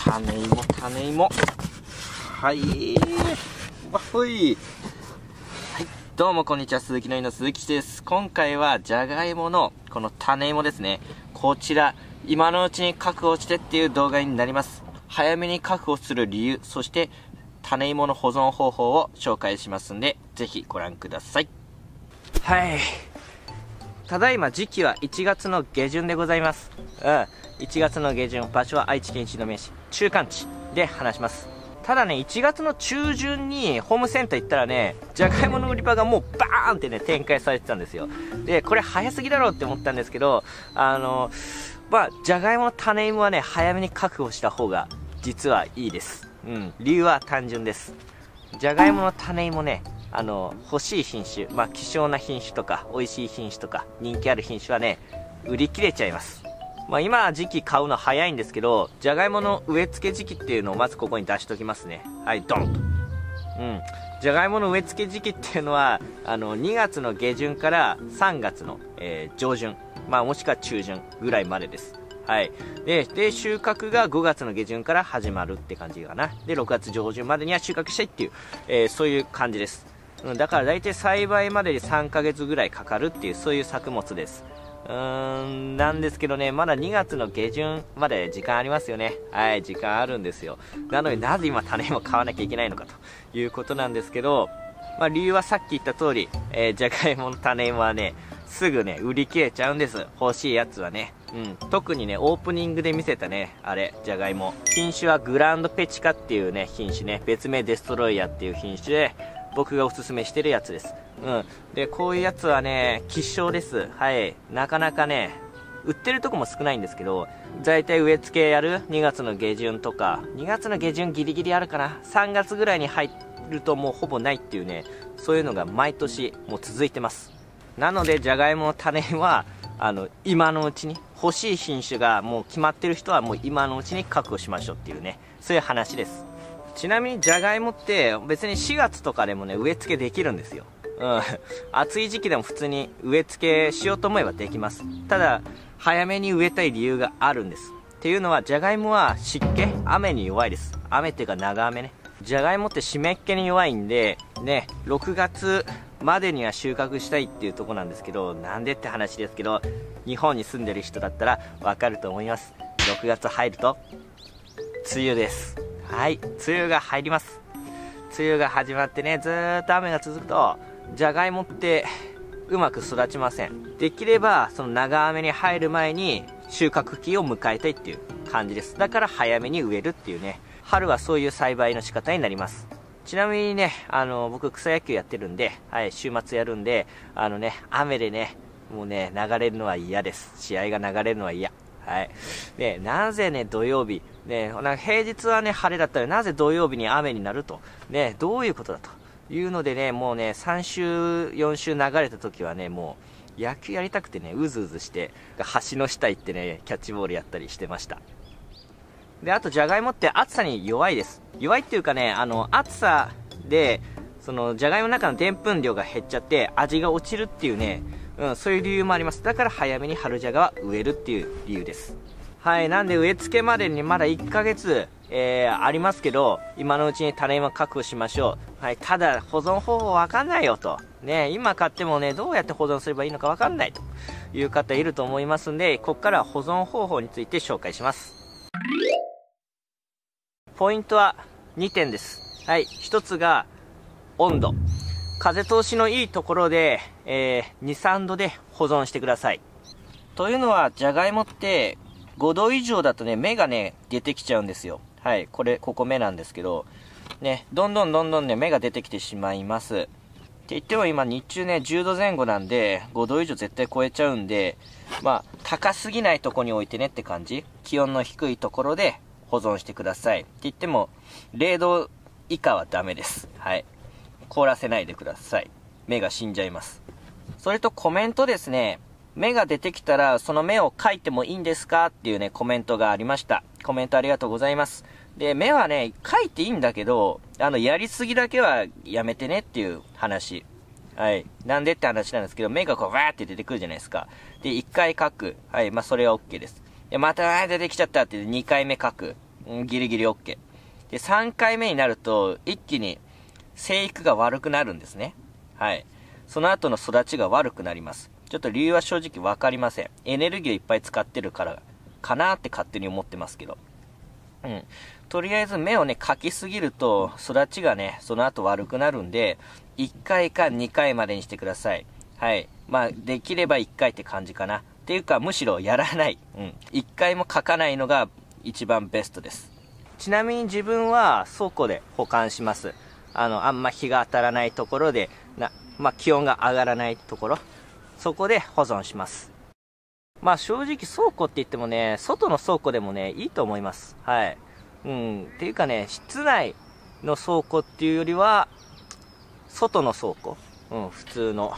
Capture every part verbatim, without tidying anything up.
種芋種芋はいわほい。はい、どうもこんにちは、鈴木のいの鈴木です。今回はじゃがいものこの種芋ですね、こちら今のうちに確保してっていう動画になります。早めに確保する理由、そして種芋の保存方法を紹介しますんで、ぜひご覧ください。はい、ただいま時期はいちがつの下旬でございます。うんいちがつの下旬、場所は愛知県一宮市中間地で話します。ただね、いちがつの中旬にホームセンター行ったらね、じゃがいもの売り場がもうバーンってね展開されてたんですよ。でこれ早すぎだろうって思ったんですけど、あのまあじゃがいもの種芋はね早めに確保した方が実はいいです。うん理由は単純です。じゃがいもの種芋ね、あの欲しい品種、まあ希少な品種とか美味しい品種とか人気ある品種はね売り切れちゃいます。まあ今時期買うの早いんですけど、じゃがいもの植え付け時期っていうのをまずここに出しときますね。はいドンと。うんじゃがいもの植え付け時期っていうのはあのにがつの下旬からさんがつの、えー、上旬、まあもしくは中旬ぐらいまでです。はいでで収穫がごがつの下旬から始まるって感じかな。でろくがつ上旬までには収穫したいっていう、えー、そういう感じです。うんだから大体栽培までにさんかげつぐらいかかるっていう、そういう作物です。うーんなんですけどね、まだにがつの下旬まで時間ありますよね。はい時間あるんですよ。なのになぜ今種芋買わなきゃいけないのかということなんですけど、まあ、理由はさっき言った通り、えー、じゃがいもの種芋はねすぐね売り切れちゃうんです。欲しいやつはね。うん特にねオープニングで見せたねあれじゃがいも、品種はグランドペチカっていうね品種ね、別名デストロイヤーっていう品種で僕がおすすめしてるやつです。うんでこういうやつはね希少です。はいなかなかね売ってるとこも少ないんですけど、大体植え付けやるにがつの下旬とか、にがつの下旬ギリギリあるかな、さんがつぐらいに入るともうほぼないっていうね、そういうのが毎年もう続いてます。なのでじゃがいもの種はあの今のうちに欲しい品種がもう決まってる人はもう今のうちに確保しましょうっていうね、そういう話です。ちなみにじゃがいもって別にしがつとかでもね植え付けできるんですよ。うん暑い時期でも普通に植え付けしようと思えばできます。ただ早めに植えたい理由があるんです。っていうのはじゃがいもは湿気、雨に弱いです。雨っていうか長雨ね。じゃがいもって湿っ気に弱いんでね、ろくがつまでには収穫したいっていうとこなんですけど、なんでって話ですけど、日本に住んでる人だったらわかると思います。ろくがつ入ると梅雨です。はい梅雨が入ります。梅雨が始まってねずーっと雨が続くとじゃがいもってうまく育ちません。できればその長雨に入る前に収穫期を迎えたいっていう感じです。だから早めに植えるっていうね、春はそういう栽培の仕方になります。ちなみにねあの僕草野球やってるんで、はい週末やるんで、あのね雨でねもうね流れるのは嫌です。試合が流れるのは嫌。はいでなぜね土曜日ね、なんか平日はね晴れだったらなぜ土曜日に雨になるとね、どういうことだというのでね、もうねさん週よん週流れた時はねもう野球やりたくてねうずうずして橋の下行ってねキャッチボールやったりしてました。であとじゃがいもって暑さに弱いです。弱いっていうかね、あの暑さでそのじゃがいもの中のでんぷん量が減っちゃって味が落ちるっていうね、うん、そういう理由もあります。だから早めに春じゃがは植えるっていう理由です。はいなんで植え付けまでにまだいっかげつ、えー、ありますけど、今のうちに種芋確保しましょう。はい、ただ保存方法わかんないよとね、今買ってもねどうやって保存すればいいのかわかんないという方いると思いますんで、ここからは保存方法について紹介します。ポイントはにてんです。はいひとつが温度、風通しのいいところで、えー、にさんどで保存してください。というのはじゃがいもってごど以上だとね芽がね出てきちゃうんですよ。はいこれここ芽なんですけどね、どんどんどんどんね芽が出てきてしまいます。って言っても今日中ねじゅうどぜん後なんでごど以上絶対超えちゃうんで、まあ高すぎないとこに置いてねって感じ。気温の低いところで保存してください。って言ってもれいど以下はダメです。はい凍らせないでください。芽が死んじゃいます。それとコメントですね、芽が出てきたらその芽を描いてもいいんですかっていうねコメントがありました。コメントありがとうございます。で芽はね描いていいんだけど、あのやりすぎだけはやめてねっていう話。はいなんでって話なんですけど、芽がこうわーって出てくるじゃないですか。でいっかい描く、はいまあそれは OK です。でまた出てきちゃったってにかいめ描く、 うん、ギリギリ OK。で、さんかいめになると、一気に生育が悪くなるんですね。はい。その後の育ちが悪くなります。ちょっと理由は正直わかりません。エネルギーをいっぱい使ってるからかなって勝手に思ってますけど。うん。とりあえず芽をね、かきすぎると育ちがね、その後悪くなるんで、いっかいかにかいまでにしてください。はい。まあ、できればいっかいって感じかな。っていうか、むしろやらない。うん。いっかいもかかないのが一番ベストです。ちなみに自分は倉庫で保管します。あの、あんま日が当たらないところで、な、まあ、気温が上がらないところ、そこで保存します。まあ正直倉庫って言ってもね、外の倉庫でもね、いいと思います。はい。うん。っていうかね、室内の倉庫っていうよりは、外の倉庫。うん、普通の。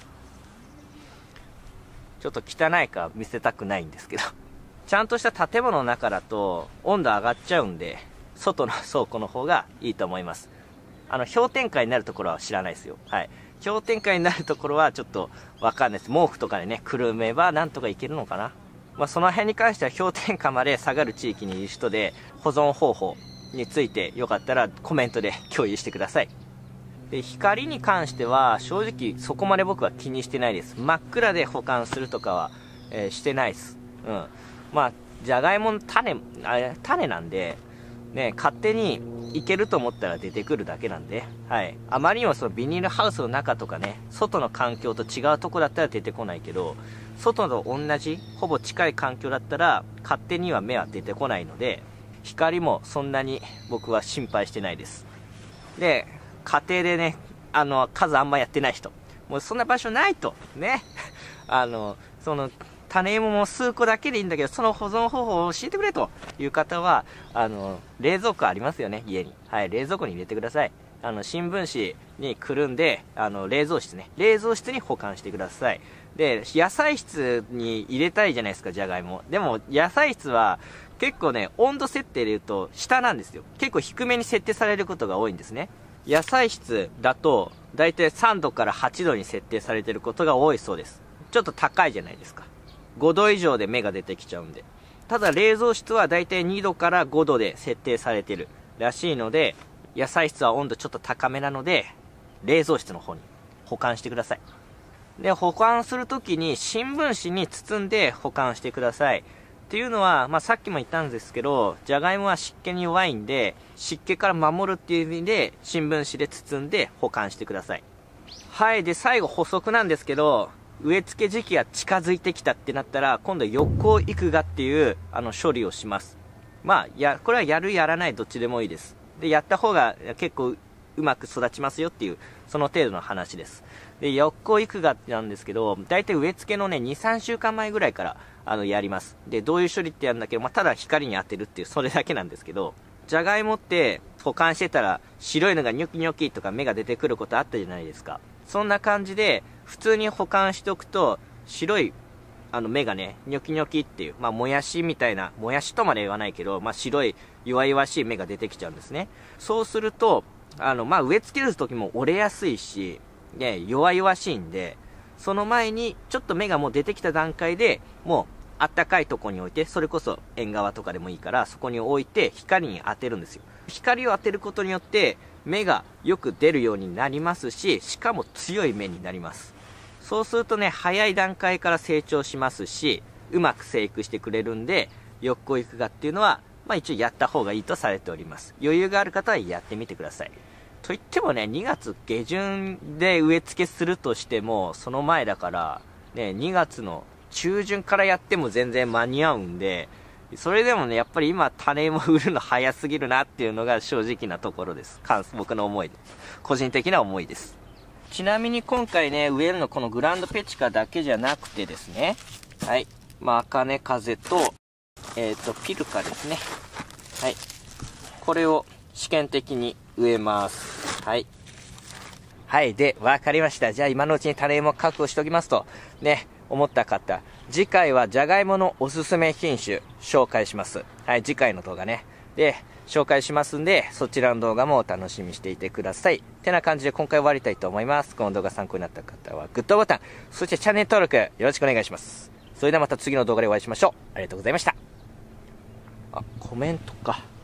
ちょっと汚いから見せたくないんですけど。ちゃんとした建物の中だと温度上がっちゃうんで、外の倉庫の方がいいと思います。あの、氷点下になるところは知らないですよ。はい。氷点下になるところはちょっとわかんないです。毛布とかでね、くるめばなんとかいけるのかな。まあ、その辺に関しては氷点下まで下がる地域にいる人で、保存方法についてよかったらコメントで共有してください。で、光に関しては正直そこまで僕は気にしてないです。真っ暗で保管するとかは、えー、してないです。うん。まあ、じゃがいもの種、あれ、種なんで、ね、勝手にいけると思ったら出てくるだけなんで、はい。あまりにもそのビニールハウスの中とかね、外の環境と違うとこだったら出てこないけど、外と同じ、ほぼ近い環境だったら、勝手には芽は出てこないので、光もそんなに僕は心配してないです。で、家庭でね、あの、数あんまやってない人、もうそんな場所ないと、ね。あの、その、種芋も数個だけでいいんだけど、その保存方法を教えてくれという方は、あの、冷蔵庫ありますよね、家に。はい、冷蔵庫に入れてください。あの、新聞紙にくるんで、あの、冷蔵室ね。冷蔵室に保管してください。で、野菜室に入れたいじゃないですか、じゃがいも。でも、野菜室は、結構ね、温度設定で言うと、下なんですよ。結構低めに設定されることが多いんですね。野菜室だと、だいたいさんどからはちどに設定されていることが多いそうです。ちょっと高いじゃないですか。ごど以上で芽が出てきちゃうんで。ただ冷蔵室はだいたいにどからごどで設定されてるらしいので、野菜室は温度ちょっと高めなので、冷蔵室の方に保管してください。で、保管するときに新聞紙に包んで保管してください。っていうのは、まあ、さっきも言ったんですけど、じゃがいもは湿気に弱いんで、湿気から守るっていう意味で、新聞紙で包んで保管してください。はい。で、最後補足なんですけど、植え付け時期が近づいてきたってなったら、今度横行育芽っていう、あの、処理をします。まあ、や、これはやるやらないどっちでもいいです。で、やった方が結構うまく育ちますよっていう、その程度の話です。で、横行育芽なんですけど、だいたい植え付けのね、に、さんしゅうかんまえぐらいから、あの、やります。で、どういう処理ってやるんだけど、まあ、ただ光に当てるっていう、それだけなんですけど、じゃがいもって保管してたら白いのがニョキニョキとか芽が出てくることあったじゃないですか。そんな感じで普通に保管しておくと白いあの芽がねニョキニョキっていう、まあもやしみたいな、もやしとまで言わないけど、まあ白い弱々しい芽が出てきちゃうんですね。そうするとあのまあ植え付ける時も折れやすいし、ね、弱々しいんで、その前にちょっと芽がもう出てきた段階でもうあったかいとこに置いて、それこそ縁側とかでもいいからそこに置いて光に当てるんですよ。光を当てることによって芽がよく出るようになりますし、しかも強い芽になります。そうするとね、早い段階から成長しますし、うまく生育してくれるんで、横行育芽っていうのはまあ一応やった方がいいとされております。余裕がある方はやってみてください。といってもね、にがつげじゅんで植え付けするとしてもその前だからね、にがつの中旬からやっても全然間に合うんで、それでもね、やっぱり今種芋売るの早すぎるなっていうのが正直なところです。僕の思い、個人的な思いです。ちなみに今回ね、植えるのこのグランドペチカだけじゃなくてですね、はい、まあ、アカネカゼと、えっと、ピルカですね。はい。これを試験的に植えます。はい。はい。で、わかりました。じゃあ今のうちに種芋確保しておきますと、ね、思った方、次回はじゃがいものおすすめ品種紹介します。はい、次回の動画ね。で、紹介しますんで、そちらの動画もお楽しみにしていてください。てな感じで今回終わりたいと思います。この動画参考になった方はグッドボタン、そしてチャンネル登録よろしくお願いします。それではまた次の動画でお会いしましょう。ありがとうございました。あ、コメントか。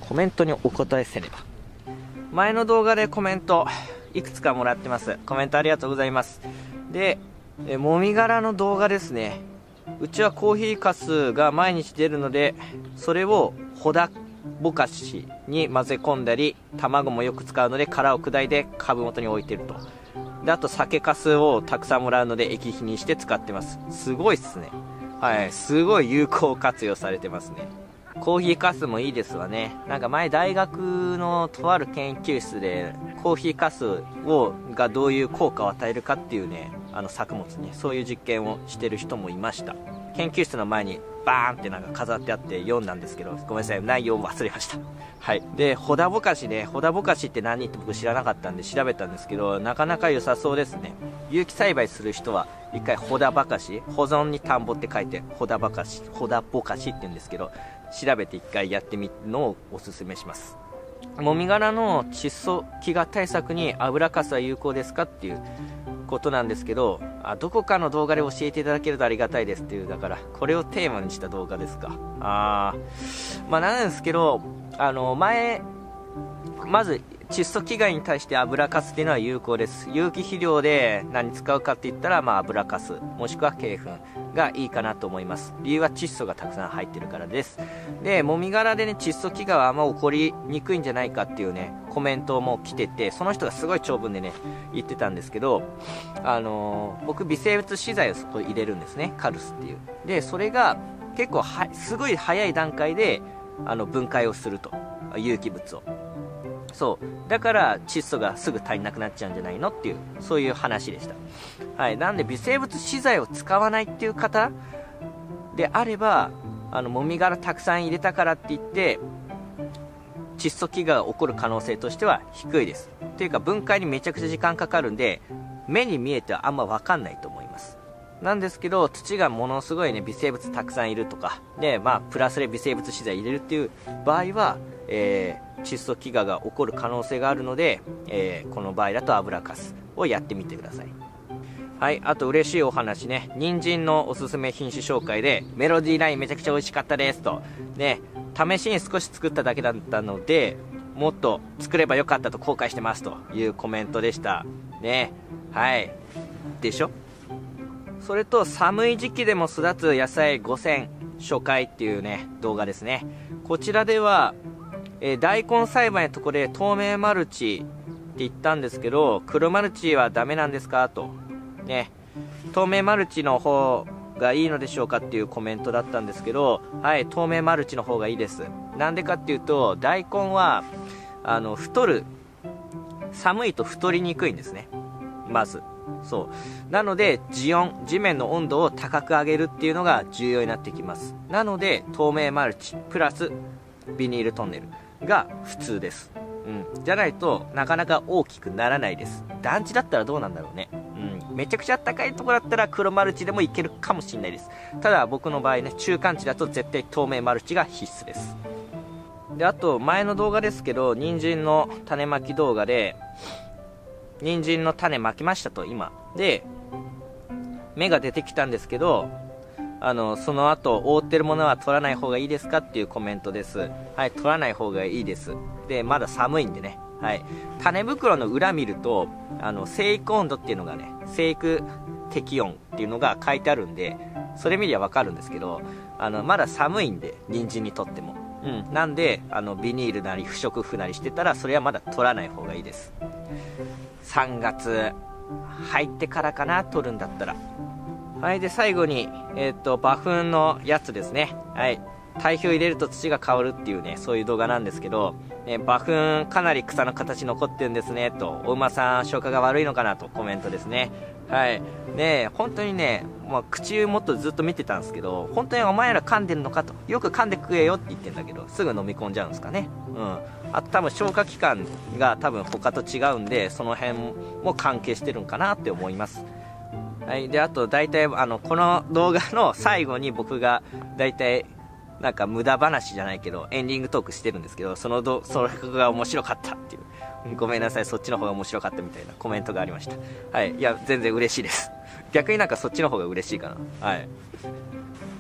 コメントにお答えせねば。前の動画でコメントいくつかもらってます。コメントありがとうございます。で、えもみ殻の動画ですね。うちはコーヒーかすが毎日出るので、それをほだぼかしに混ぜ込んだり、卵もよく使うので殻を砕いて株元に置いてると。で、あと酒かすをたくさんもらうので液肥にして使ってます。すごいっすね。はい、すごい有効活用されてますね。コーヒーかすもいいですわね。なんか前大学のとある研究室でコーヒーかすをがどういう効果を与えるかっていうね、あの作物にそういう実験をしてる人もいました。研究室の前にバーンってなんか飾ってあって読んだんですけど、ごめんなさい、内容を忘れました。はい。で、ほだぼかしね、ほだぼかしって何って僕知らなかったんで調べたんですけど、なかなか良さそうですね。有機栽培する人は一回ほだばかし、保存に田んぼって書いてほだばかし、ほだぼかしって言うんですけど、調べて一回やってみるのをおすすめします。もみ殻の窒素飢餓対策に油かすは有効ですかっていうことなんですけど、あ、どこかの動画で教えていただけるとありがたいですっていう、だからこれをテーマにした動画ですか。あー、まあなんですけど、あの前まず窒素飢餓に対して油かすっていうのは有効です。有機肥料で何使うかって言ったら、まあ油かすもしくは鶏粉がいいかなと思います。理由は窒素がたくさん入ってるからです。で、もみ殻でね、窒素飢餓はあんま起こりにくいんじゃないかっていうねコメントも来てて、その人がすごい長文でね言ってたんですけど、あのー、僕微生物資材をそこ入れるんですね、カルスっていう。で、それが結構はすごい早い段階であの分解をすると、有機物を。そうだから窒素がすぐ足りなくなっちゃうんじゃないのっていう、そういう話でした。はい。なんで微生物資材を使わないっていう方であれば、あのもみ殻たくさん入れたからって言って窒素飢餓が起こる可能性としては低いです。っていうか分解にめちゃくちゃ時間かかるんで、目に見えてはあんま分かんないと思います。なんですけど、土がものすごいね微生物たくさんいるとかで、まあプラスで微生物資材入れるっていう場合は、えー、窒素飢餓が起こる可能性があるので、えー、この場合だと油かすをやってみてください。はい。あと嬉しいお話ね、人参のおすすめ品種紹介で、メロディーラインめちゃくちゃ美味しかったですとね、試しに少し作っただけだったのでもっと作ればよかったと後悔してますというコメントでしたね。はい。でしょ。それと、寒い時期でも育つ野菜ご選初回っていうね動画ですね。こちらでは、えー、大根栽培のところで透明マルチって言ったんですけど、黒マルチはダメなんですかとね、透明マルチの方がいいのでしょうかっていうコメントだったんですけど、はい、透明マルチの方がいいです。なんでかっていうと、大根はあの太る、寒いと太りにくいんですね、まず。そうなので、地温、地面の温度を高く上げるっていうのが重要になってきます。なので透明マルチプラスビニールトンネルが普通です。うん、じゃないとなかなか大きくならないです。団地だったらどうなんだろうね。うん、めちゃくちゃ高いところだったら黒マルチでもいけるかもしれないです。ただ僕の場合ね、中間地だと絶対透明マルチが必須です。で、あと前の動画ですけど、人参の種まき動画で人参の種まきましたと。今で芽が出てきたんですけど、あのその後覆ってるものは取らない方がいいですかっていうコメントです。はい、取らない方がいいです。で、まだ寒いんでね。はい、種袋の裏見ると、あの生育温度っていうのがね、生育適温っていうのが書いてあるんで、それ見りゃ分かるんですけど、あのまだ寒いんで、人参にとっても、うん、なんであのビニールなり不織布なりしてたら、それはまだ取らない方がいいです。さんがつ入ってからかな、取るんだったら。はい。で、最後に、えっと馬糞のやつですね。はい。堆肥を入れると土が変わるっていうね、そういう動画なんですけど、ね、馬糞かなり草の形残ってるんですねと、お馬さん消化が悪いのかなとコメントですね。はい。ね、本当にね、まあ、口もっとずっと見てたんですけど、本当にお前ら噛んでるのかと、よく噛んで食えよって言ってんだけど、すぐ飲み込んじゃうんですかね。うん。あと多分消化器官が多分他と違うんで、その辺も関係してるんかなって思います。はい。で、あと大体あのこの動画の最後に僕が大体なんか無駄話じゃないけどエンディングトークしてるんですけど、そのどそれが面白かったっていう、ごめんなさい、そっちの方が面白かったみたいなコメントがありました。はい。いや全然嬉しいです。逆になんかそっちの方が嬉しいかな。はい。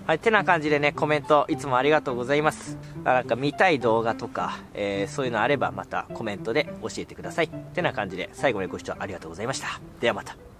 はい、てな感じでね、コメントいつもありがとうございます。なんか見たい動画とか、えー、そういうのあればまたコメントで教えてください。てな感じで最後までご視聴ありがとうございました。ではまた。